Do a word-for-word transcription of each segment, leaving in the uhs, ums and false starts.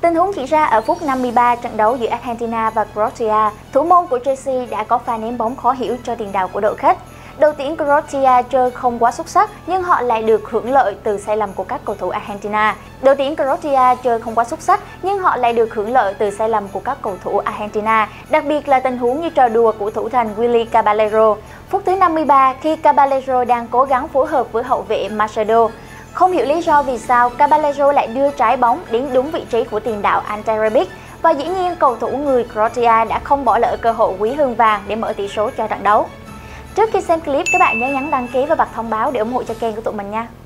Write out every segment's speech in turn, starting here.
Tình huống diễn ra ở phút năm mươi ba trận đấu giữa Argentina và Croatia. Thủ môn của Chelsea đã có pha ném bóng khó hiểu cho tiền đạo của đội khách. Đầu tiên Croatia chơi không quá xuất sắc nhưng họ lại được hưởng lợi từ sai lầm của các cầu thủ Argentina. Đầu tiên Croatia chơi không quá xuất sắc nhưng họ lại được hưởng lợi từ sai lầm của các cầu thủ Argentina, đặc biệt là tình huống như trò đùa của thủ thành Willy Caballero. Phút thứ năm mươi ba, khi Caballero đang cố gắng phối hợp với hậu vệ Machado, không hiểu lý do vì sao Caballero lại đưa trái bóng đến đúng vị trí của tiền đạo Ante Rebic, và dĩ nhiên cầu thủ người Croatia đã không bỏ lỡ cơ hội quý hơn vàng để mở tỷ số cho trận đấu. Trước khi xem clip, các bạn nhớ nhấn đăng ký và bật thông báo để ủng hộ cho kênh của tụi mình nha.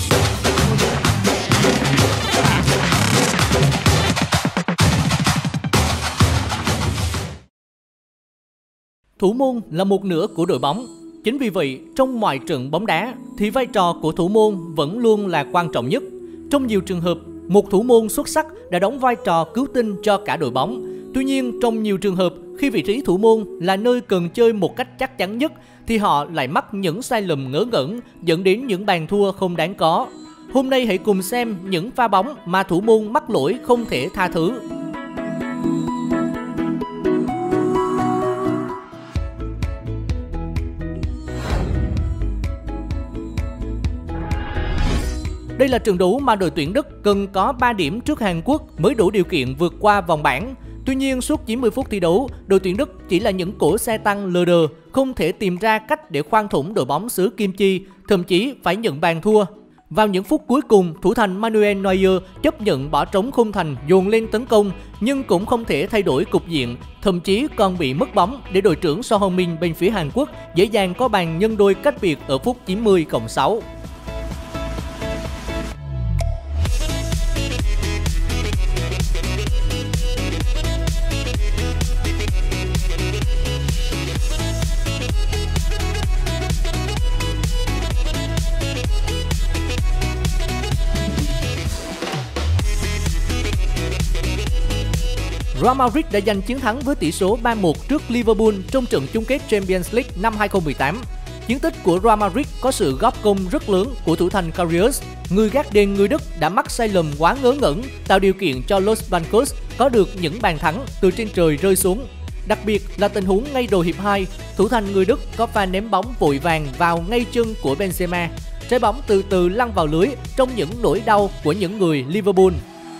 Thủ môn là một nửa của đội bóng. Chính vì vậy, trong mọi trận bóng đá thì vai trò của thủ môn vẫn luôn là quan trọng nhất. Trong nhiều trường hợp, một thủ môn xuất sắc đã đóng vai trò cứu tinh cho cả đội bóng. Tuy nhiên, trong nhiều trường hợp, khi vị trí thủ môn là nơi cần chơi một cách chắc chắn nhất, thì họ lại mắc những sai lầm ngớ ngẩn, dẫn đến những bàn thua không đáng có. Hôm nay hãy cùng xem những pha bóng mà thủ môn mắc lỗi không thể tha thứ. Đây là trận đấu mà đội tuyển Đức cần có ba điểm trước Hàn Quốc mới đủ điều kiện vượt qua vòng bảng. Tuy nhiên, suốt chín mươi phút thi đấu, đội tuyển Đức chỉ là những cỗ xe tăng lờ đờ, không thể tìm ra cách để khoan thủng đội bóng xứ Kim Chi, thậm chí phải nhận bàn thua. Vào những phút cuối cùng, thủ thành Manuel Neuer chấp nhận bỏ trống khung thành dồn lên tấn công, nhưng cũng không thể thay đổi cục diện, thậm chí còn bị mất bóng để đội trưởng Son Heung-min bên phía Hàn Quốc dễ dàng có bàn nhân đôi cách biệt ở phút chín mươi cộng sáu. Real Madrid đã giành chiến thắng với tỷ số ba một trước Liverpool trong trận chung kết Champions League năm hai không một tám. Chiến tích của Real Madrid có sự góp công rất lớn của thủ thành Karius. Người gác đền người Đức đã mắc sai lầm quá ngớ ngẩn, tạo điều kiện cho Los Blancos có được những bàn thắng từ trên trời rơi xuống. Đặc biệt là tình huống ngay đầu hiệp hai, thủ thành người Đức có pha ném bóng vội vàng vào ngay chân của Benzema. Trái bóng từ từ lăn vào lưới trong những nỗi đau của những người Liverpool.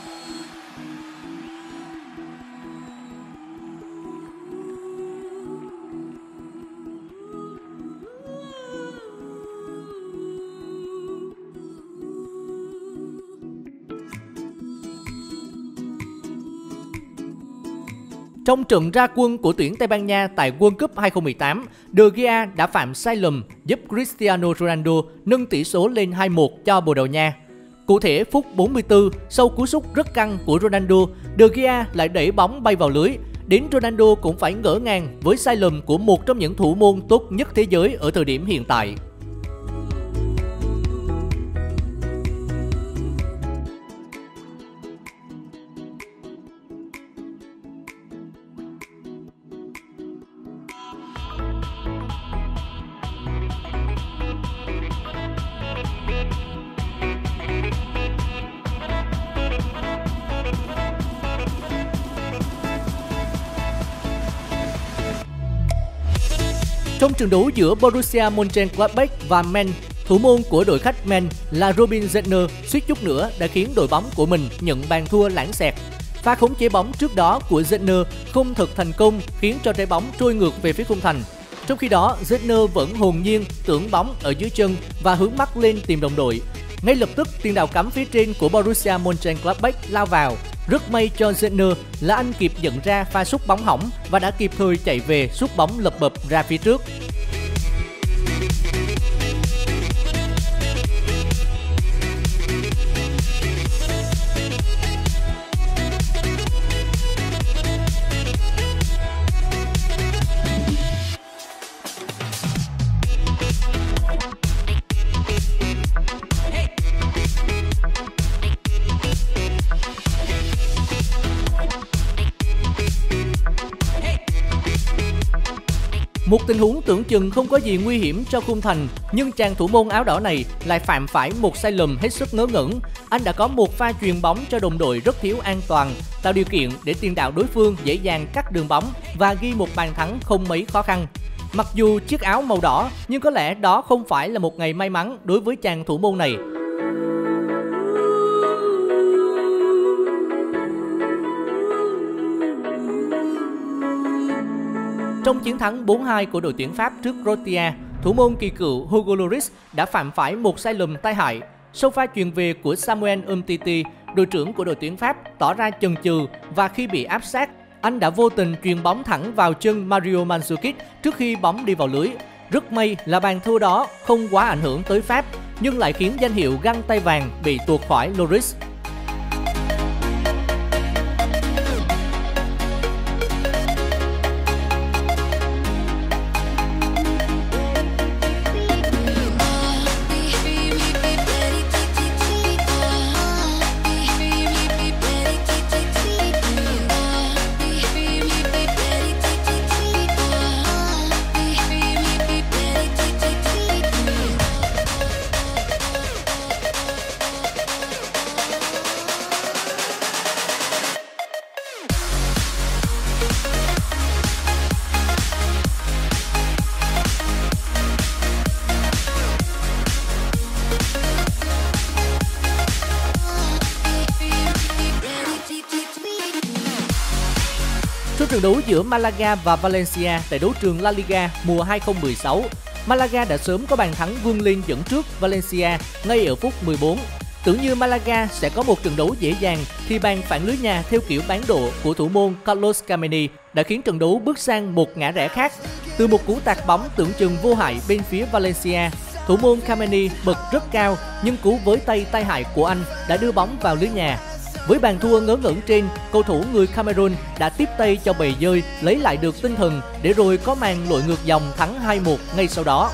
Trong trận ra quân của tuyển Tây Ban Nha tại World Cup hai không một tám, De Gea đã phạm sai lầm giúp Cristiano Ronaldo nâng tỷ số lên hai một cho Bồ Đào Nha. Cụ thể, phút bốn mươi tư, sau cú sút rất căng của Ronaldo, De Gea lại đẩy bóng bay vào lưới. Đến Ronaldo cũng phải ngỡ ngàng với sai lầm của một trong những thủ môn tốt nhất thế giới ở thời điểm hiện tại. Trong trận đấu giữa Borussia Mönchengladbach và Mainz, thủ môn của đội khách Mainz là Robin Zentner suýt chút nữa đã khiến đội bóng của mình nhận bàn thua lãng xẹt. Pha khống chế bóng trước đó của Zentner không thực thành công khiến cho trái bóng trôi ngược về phía khung thành. Trong khi đó, Zentner vẫn hồn nhiên tưởng bóng ở dưới chân và hướng mắt lên tìm đồng đội. Ngay lập tức, tiền đạo cắm phía trên của Borussia Mönchengladbach lao vào. Rất may cho Zentner là anh kịp nhận ra pha sút bóng hỏng và đã kịp thời chạy về sút bóng lập bập ra phía trước. Một tình huống tưởng chừng không có gì nguy hiểm cho khung thành, nhưng chàng thủ môn áo đỏ này lại phạm phải một sai lầm hết sức ngớ ngẩn. Anh đã có một pha chuyền bóng cho đồng đội rất thiếu an toàn, tạo điều kiện để tiền đạo đối phương dễ dàng cắt đường bóng và ghi một bàn thắng không mấy khó khăn. Mặc dù chiếc áo màu đỏ, nhưng có lẽ đó không phải là một ngày may mắn đối với chàng thủ môn này. Trong chiến thắng bốn hai của đội tuyển Pháp trước Croatia, thủ môn kỳ cựu Hugo Lloris đã phạm phải một sai lầm tai hại. Sau pha chuyền về của Samuel Umtiti, đội trưởng của đội tuyển Pháp tỏ ra chần chừ và khi bị áp sát, anh đã vô tình chuyền bóng thẳng vào chân Mario Mandzukic trước khi bóng đi vào lưới. Rất may là bàn thua đó không quá ảnh hưởng tới Pháp, nhưng lại khiến danh hiệu găng tay vàng bị tuột khỏi Lloris. Trong trận đấu giữa Malaga và Valencia tại đấu trường La Liga mùa hai không một sáu, Malaga đã sớm có bàn thắng vươn lên dẫn trước Valencia ngay ở phút mười bốn. Tưởng như Malaga sẽ có một trận đấu dễ dàng thì bàn phản lưới nhà theo kiểu bán độ của thủ môn Carlos Kameni đã khiến trận đấu bước sang một ngã rẽ khác. Từ một cú tạt bóng tưởng chừng vô hại bên phía Valencia, thủ môn Kameni bật rất cao nhưng cú với tay tai hại của anh đã đưa bóng vào lưới nhà. Với bàn thua ngớ ngẩn trên, cầu thủ người Cameroon đã tiếp tay cho bầy dơi lấy lại được tinh thần để rồi có màn lội ngược dòng thắng hai một ngay sau đó.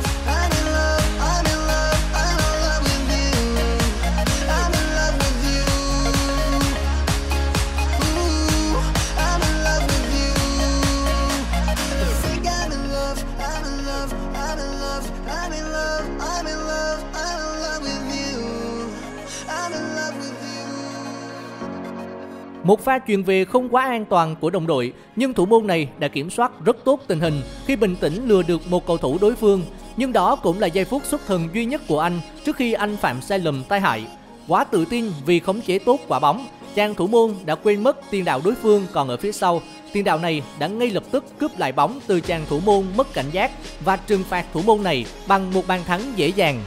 Một pha chuyền về không quá an toàn của đồng đội, nhưng thủ môn này đã kiểm soát rất tốt tình hình khi bình tĩnh lừa được một cầu thủ đối phương. Nhưng đó cũng là giây phút xuất thần duy nhất của anh trước khi anh phạm sai lầm tai hại. Quá tự tin vì khống chế tốt quả bóng, chàng thủ môn đã quên mất tiền đạo đối phương còn ở phía sau. Tiền đạo này đã ngay lập tức cướp lại bóng từ chàng thủ môn mất cảnh giác và trừng phạt thủ môn này bằng một bàn thắng dễ dàng.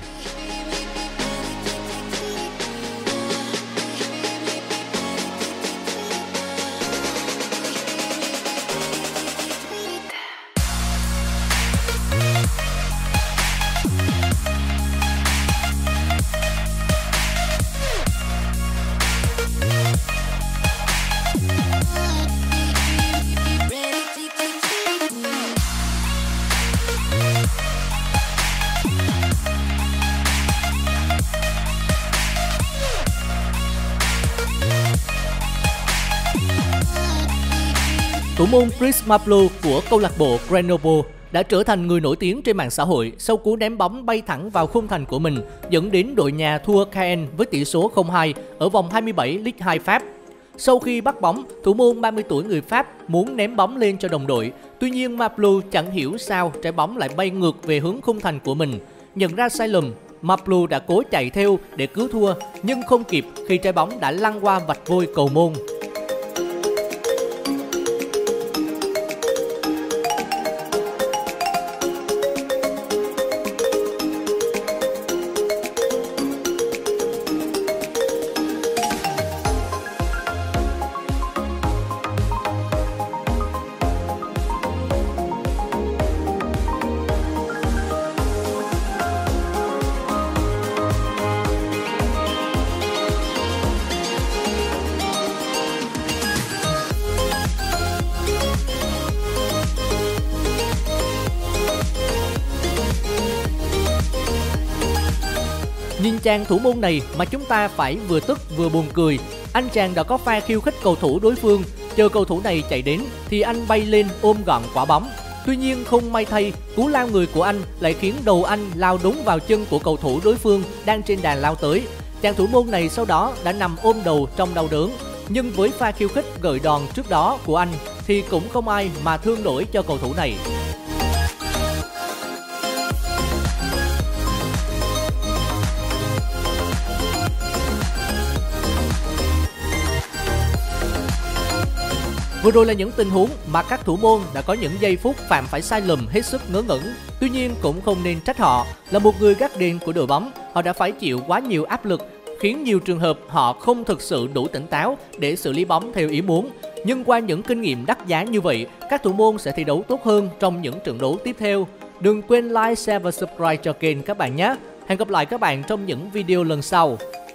Thủ môn Chris Maplo của câu lạc bộ Grenoble đã trở thành người nổi tiếng trên mạng xã hội sau cú ném bóng bay thẳng vào khung thành của mình, dẫn đến đội nhà thua Caen với tỷ số không hai ở vòng hai mươi bảy Ligue hai Pháp. Sau khi bắt bóng, thủ môn ba mươi tuổi người Pháp muốn ném bóng lên cho đồng đội, tuy nhiên Maplo chẳng hiểu sao trái bóng lại bay ngược về hướng khung thành của mình. Nhận ra sai lầm, Maplo đã cố chạy theo để cứu thua, nhưng không kịp khi trái bóng đã lăn qua vạch vôi cầu môn. Nhìn chàng thủ môn này mà chúng ta phải vừa tức vừa buồn cười. Anh chàng đã có pha khiêu khích cầu thủ đối phương, chờ cầu thủ này chạy đến thì anh bay lên ôm gọn quả bóng. Tuy nhiên không may thay, cú lao người của anh lại khiến đầu anh lao đúng vào chân của cầu thủ đối phương đang trên đàn lao tới. Chàng thủ môn này sau đó đã nằm ôm đầu trong đau đớn. Nhưng với pha khiêu khích gợi đòn trước đó của anh thì cũng không ai mà thương nổi cho cầu thủ này. Vừa rồi là những tình huống mà các thủ môn đã có những giây phút phạm phải sai lầm hết sức ngớ ngẩn. Tuy nhiên cũng không nên trách họ, là một người gác đền của đội bóng, họ đã phải chịu quá nhiều áp lực, khiến nhiều trường hợp họ không thực sự đủ tỉnh táo để xử lý bóng theo ý muốn. Nhưng qua những kinh nghiệm đắt giá như vậy, các thủ môn sẽ thi đấu tốt hơn trong những trận đấu tiếp theo. Đừng quên like, share và subscribe cho kênh các bạn nhé. Hẹn gặp lại các bạn trong những video lần sau.